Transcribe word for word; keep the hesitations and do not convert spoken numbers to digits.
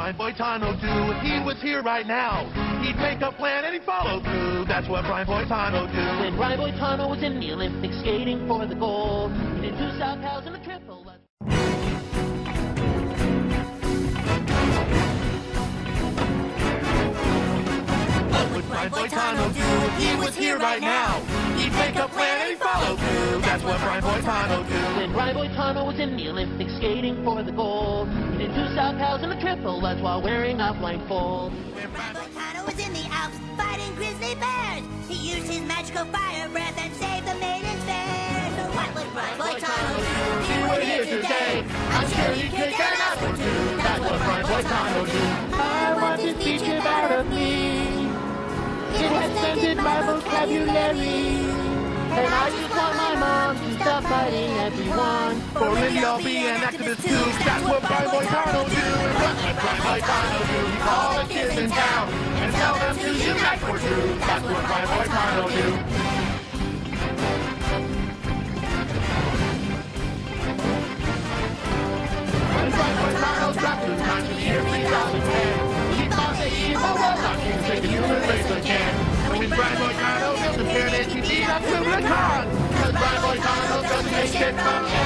Brian Boitano do if he was here right now? He'd make a plan and he'd follow through. That's what Brian Boitano do. When Brian Boitano was in the Olympics skating for the gold, he did two south cows and a triple. What would Brian Boitano do if he was here right now? He'd make a plan and he'd follow through. That's what Brian Boitano do. When Brian Boitano was in the Olympics skating for the gold, he did two south cows and a triple. That's while wearing a blindfold. When Brian Boitano was in the Alps fighting grizzly bears, he used his magical fire breath and saved the maidens fair. So what would Brian Boitano do if he were here today? I'm sure he'd kick an ass or two. That's what Brian Boitano do. I want this feature out of me. It has dented my vocabulary. And I just want my mom to stop fighting everyone. For maybe I'll be an activist too. That's what Brian Boitano do. And what would Brian Boitano do? He call the kids in town and tell them to unite for truth. That's what Brian Boitano do. When Brian Boitano dropped his time in the year three thousand ten, he thought the evil was not king, take the human race again. And when Brian Boitano disappeared, it he beat up Kublai Khan. Cause Brian Boitano doesn't take shit from